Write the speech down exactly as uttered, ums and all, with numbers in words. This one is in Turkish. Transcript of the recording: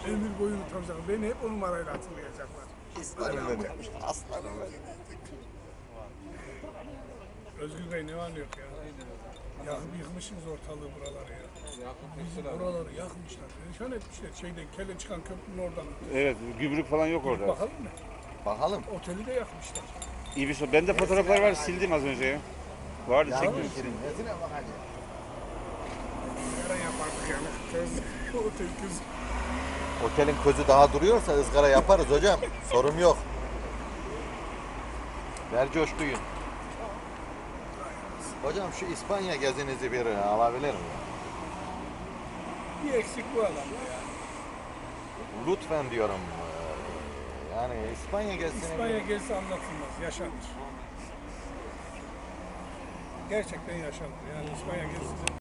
Ömür boyu unutamayacaklar. Beni hep o numarayla hatırlayacaklar. İsmail'im dedi. Aslanım dedi. Özgür Bey ne var ne yok ya. Yakıp yıkmışsınız ortalığı buraları ya. Bizim oraları yakmışlar. Perişan etmişler. Şeyden kelle çıkan köprünün oradan. Evet, gümrük falan yok orada. Bakalım mı? Bakalım. Oteli de yakmışlar. İyi bir soru. Bende fotoğraflar var, sildim az önce ya. Vardı Yavrum çektim. kirin nesine bakacağım. Yara yapardık yani. Köz, otel köz. Otelin közü daha duruyorsa ızgara yaparız hocam. Sorum yok. Ver coşkuyu. Hocam şu İspanya gezinizi bir alabilir miyim? Bir eksik bu adamda ya. Lütfen diyorum. Ee, Yani İspanya gezisini... İspanya gezisi anlatılmaz. Yaşanır. Gerçekten yaşanır. Yani İspanya gezisi